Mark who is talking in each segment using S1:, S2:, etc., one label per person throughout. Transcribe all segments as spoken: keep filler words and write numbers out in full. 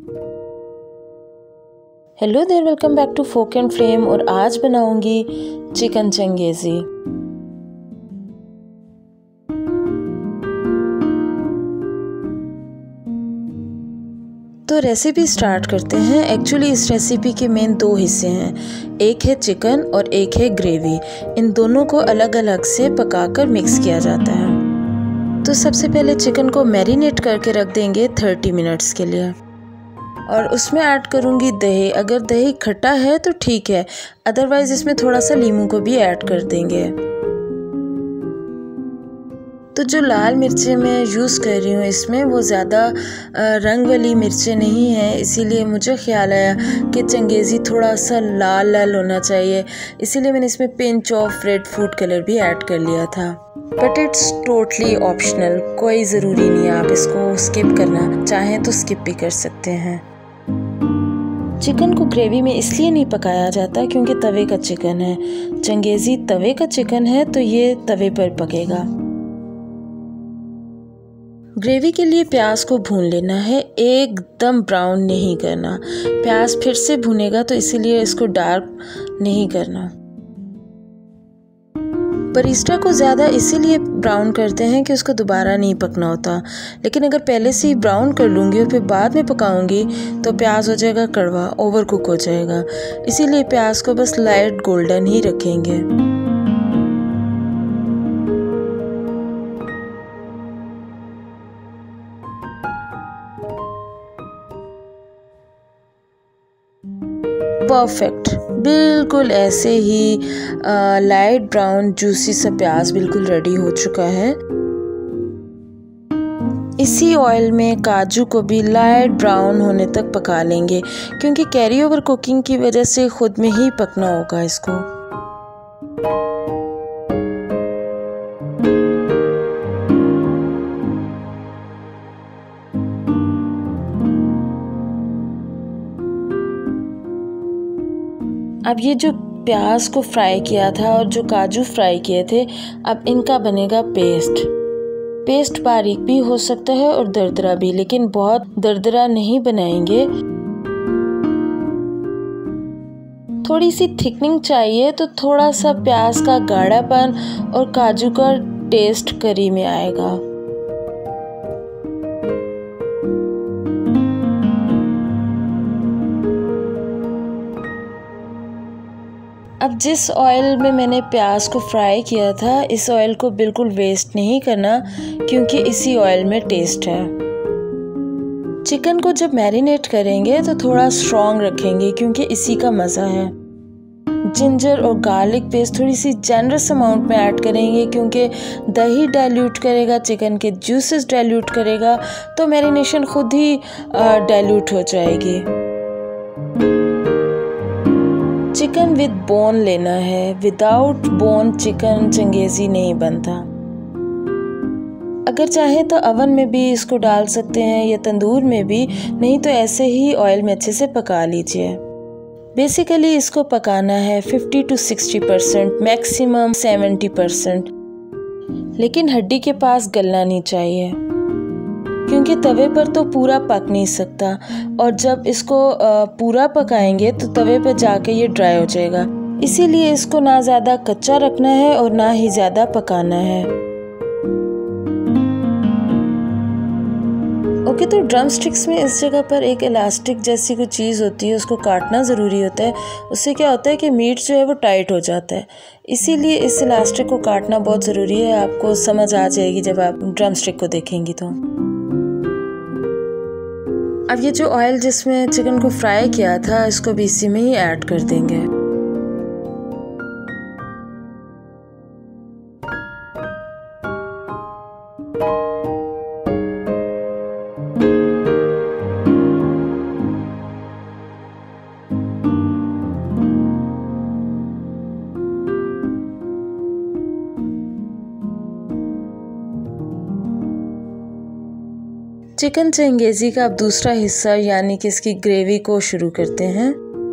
S1: Hello there, welcome back to Folk and Flame. और आज बनाऊंगी चिकन चंगेज़ी। तो रेसिपी स्टार्ट करते हैं। एक्चुअली इस रेसिपी के मेन दो हिस्से हैं, एक है चिकन और एक है ग्रेवी। इन दोनों को अलग अलग से पकाकर मिक्स किया जाता है। तो सबसे पहले चिकन को मैरिनेट करके रख देंगे थर्टी मिनट्स के लिए, और उसमें ऐड करूँगी दही। अगर दही खट्टा है तो ठीक है, अदरवाइज़ इसमें थोड़ा सा नींबू को भी ऐड कर देंगे। तो जो लाल मिर्चें मैं यूज़ कर रही हूँ इसमें वो ज़्यादा रंग वाली मिर्चें नहीं हैं, इसीलिए मुझे ख्याल आया कि चंगेज़ी थोड़ा सा लाल लाल होना चाहिए, इसीलिए मैंने इसमें pinch of red food colour भी ऐड कर लिया था। बट इट्स टोटली ऑप्शनल, कोई ज़रूरी नहीं है, आप इसको स्किप करना चाहें तो स्किप भी कर सकते हैं। चिकन को ग्रेवी में इसलिए नहीं पकाया जाता क्योंकि तवे का चिकन है। चंगेज़ी तवे का चिकन है तो ये तवे पर पकेगा। ग्रेवी के लिए प्याज को भून लेना है, एकदम ब्राउन नहीं करना। प्याज फिर से भुनेगा तो इसीलिए इसको डार्क नहीं करना। बरिस्टा को ज़्यादा इसीलिए ब्राउन करते हैं कि उसको दोबारा नहीं पकना होता, लेकिन अगर पहले से ही ब्राउन कर लूँगी और फिर बाद में पकाऊंगी तो प्याज हो जाएगा कड़वा, ओवर कुक हो जाएगा। इसीलिए प्याज को बस लाइट गोल्डन ही रखेंगे। परफेक्ट, बिल्कुल ऐसे ही लाइट ब्राउन जूसी सा प्याज बिल्कुल रेडी हो चुका है। इसी ऑयल में काजू को भी लाइट ब्राउन होने तक पका लेंगे, क्योंकि कैरी ओवर कुकिंग की वजह से खुद में ही पकना होगा इसको। अब ये जो प्याज को फ्राई किया था और जो काजू फ्राई किए थे, अब इनका बनेगा पेस्ट। पेस्ट बारीक भी हो सकता है और दरदरा भी, लेकिन बहुत दरदरा नहीं बनाएंगे। थोड़ी सी थिकनिंग चाहिए तो थोड़ा सा प्याज का गाढ़ापन और काजू का टेस्ट करी में आएगा। अब जिस ऑयल में मैंने प्याज को फ्राई किया था, इस ऑयल को बिल्कुल वेस्ट नहीं करना, क्योंकि इसी ऑयल में टेस्ट है। चिकन को जब मैरिनेट करेंगे तो थोड़ा स्ट्रॉन्ग रखेंगे, क्योंकि इसी का मज़ा है। जिंजर और गार्लिक पेस्ट थोड़ी सी जनरस अमाउंट में ऐड करेंगे, क्योंकि दही डाइल्यूट करेगा, चिकन के जूसेस डाइल्यूट करेगा, तो मैरिनेशन खुद ही डाइल्यूट हो जाएगी। चिकन विद बोन लेना है, विदाउट बोन चिकन चंगेज़ी नहीं बनता। अगर चाहे तो अवन में भी इसको डाल सकते हैं या तंदूर में भी, नहीं तो ऐसे ही ऑयल में अच्छे से पका लीजिए। बेसिकली इसको पकाना है fifty to sixty percent, maximum seventy percent, लेकिन हड्डी के पास गलना नहीं चाहिए, क्योंकि तवे पर तो पूरा पक नहीं सकता, और जब इसको पूरा पकाएंगे तो तवे पर जाके ये ड्राई हो जाएगा। इसीलिए इसको ना ज़्यादा कच्चा रखना है और ना ही ज़्यादा पकाना है। ओके, तो ड्रम स्टिक्स में इस जगह पर एक इलास्टिक जैसी कोई चीज़ होती है, उसको काटना ज़रूरी होता है। उससे क्या होता है कि मीट जो है वो टाइट हो जाता है, इसीलिए इस इलास्टिक को काटना बहुत ज़रूरी है। आपको समझ आ जाएगी जब आप ड्रम स्टिक को देखेंगी तो। अब ये जो ऑयल जिसमें चिकन को फ्राई किया था, इसको भी इसी में ही ऐड कर देंगे। चिकन चंगेज़ी का अब दूसरा हिस्सा यानी कि इसकी ग्रेवी को शुरू करते हैं।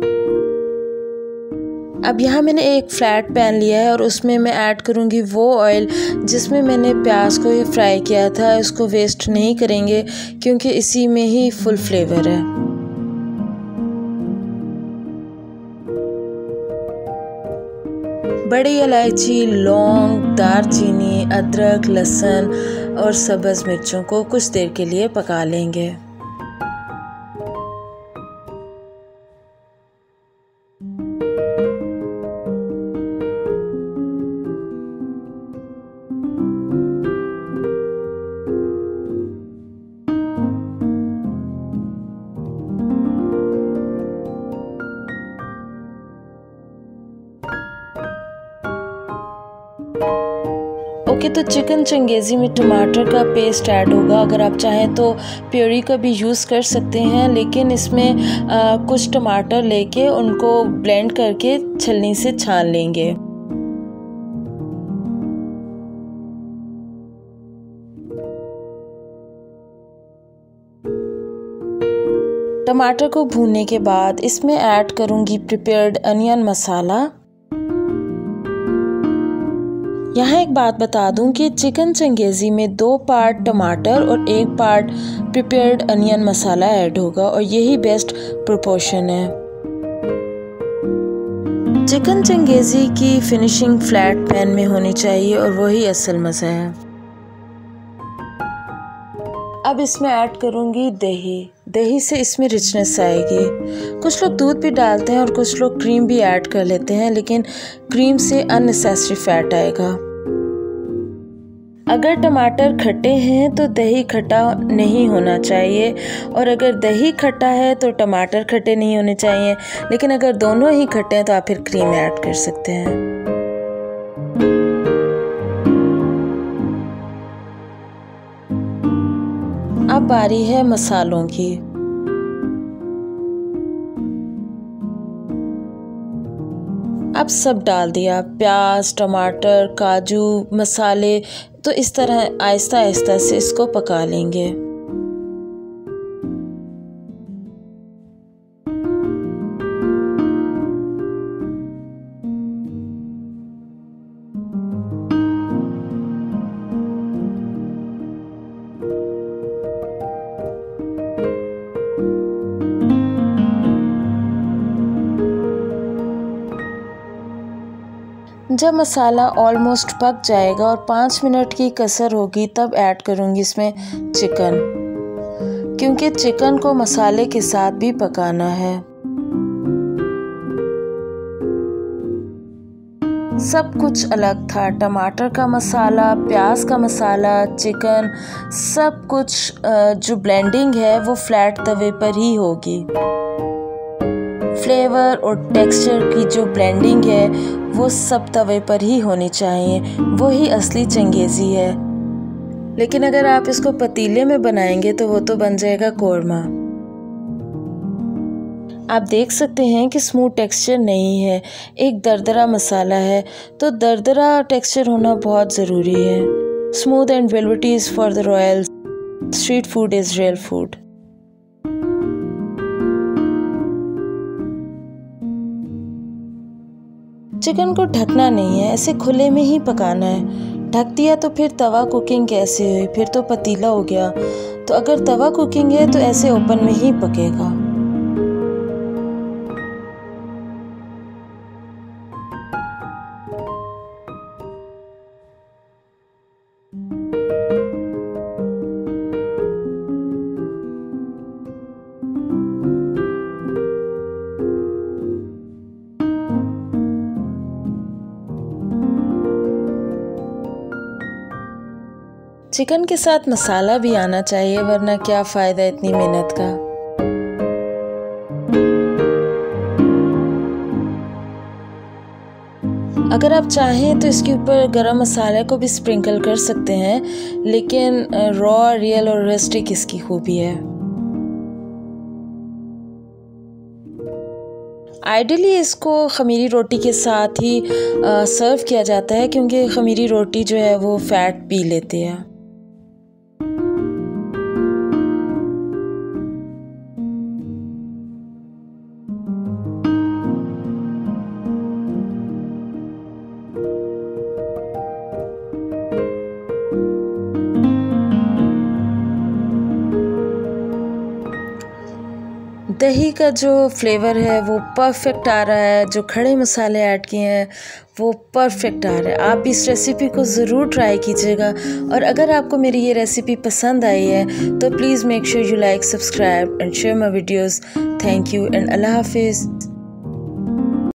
S1: अब यहाँ मैंने एक फ्लैट पैन लिया है और उसमें मैं ऐड करूँगी वो ऑयल जिसमें मैंने प्याज को ये फ्राई किया था। इसको वेस्ट नहीं करेंगे क्योंकि इसी में ही फुल फ्लेवर है। बड़ी इलायची, लौंग, दालचीनी, अदरक, लहसुन और सब्ज़ मिर्चों को कुछ देर के लिए पका लेंगे। ओके, तो चिकन चंगेज़ी में टमाटर का पेस्ट ऐड होगा। अगर आप चाहें तो प्योरी का भी यूज़ कर सकते हैं, लेकिन इसमें आ, कुछ टमाटर लेके उनको ब्लेंड करके छलनी से छान लेंगे। टमाटर को भूनने के बाद इसमें ऐड करूँगी प्रिपेयर्ड अनियन मसाला। यहाँ एक बात बता दूं कि चिकन चंगेज़ी में दो पार्ट टमाटर और एक पार्ट प्रिपेयर्ड अनियन मसाला ऐड होगा और यही बेस्ट प्रोपोर्शन है। चिकन चंगेज़ी की फिनिशिंग फ्लैट पैन में होनी चाहिए और वही असल मज़ा है। अब इसमें ऐड करूँगी दही। दही से इसमें रिचनेस आएगी। कुछ लोग दूध भी डालते हैं और कुछ लोग क्रीम भी ऐड कर लेते हैं, लेकिन क्रीम से अननेसेसरी फैट आएगा। अगर टमाटर खट्टे हैं तो दही खट्टा नहीं होना चाहिए, और अगर दही खट्टा है तो टमाटर खट्टे नहीं होने चाहिए। लेकिन अगर दोनों ही खट्टे हैं तो आप फिर क्रीम ऐड कर सकते हैं। अब बारी है मसालों की। अब सब डाल दिया, प्याज, टमाटर, काजू, मसाले। तो इस तरह आहिस्ता आहिस्ता से इसको पका लेंगे। जब मसाला ऑलमोस्ट पक जाएगा और पाँच मिनट की कसर होगी तब ऐड करूँगी इसमें चिकन, क्योंकि चिकन को मसाले के साथ भी पकाना है। सब कुछ अलग था, टमाटर का मसाला, प्याज का मसाला, चिकन, सब कुछ जो ब्लेंडिंग है वो फ्लैट तवे पर ही होगी। फ्लेवर और टेक्सचर की जो ब्लेंडिंग है वो सब तवे पर ही होनी चाहिए, वही असली चंगेज़ी है। लेकिन अगर आप इसको पतीले में बनाएंगे तो वो तो बन जाएगा कोरमा। आप देख सकते हैं कि स्मूथ टेक्सचर नहीं है, एक दरदरा मसाला है, तो दरदरा टेक्सचर होना बहुत ज़रूरी है। Smooth and velvety is for the royals, street food is real food. Chicken को ढकना नहीं है, ऐसे खुले में ही पकाना है। ढक दिया तो फिर तवा कुकिंग कैसे हुई, फिर तो पतीला हो गया। तो अगर तवा कुकिंग है तो ऐसे ओपन में ही पकेगा। चिकन के साथ मसाला भी आना चाहिए, वरना क्या फ़ायदा इतनी मेहनत का। अगर आप चाहें तो इसके ऊपर गरम मसाले को भी स्प्रिंकल कर सकते हैं, लेकिन रॉ, रियल और रस्टिक इसकी खूबी है। आइडियली इसको ख़मीरी रोटी के साथ ही सर्व किया जाता है, क्योंकि ख़मीरी रोटी जो है वो फ़ैट पी लेती है। दही का जो फ्लेवर है वो परफेक्ट आ रहा है, जो खड़े मसाले ऐड किए हैं वो परफेक्ट आ रहा है। आप भी इस रेसिपी को ज़रूर ट्राई कीजिएगा, और अगर आपको मेरी ये रेसिपी पसंद आई है तो please make sure you like, subscribe and share my videos. Thank you and अल्लाह हाफिज़।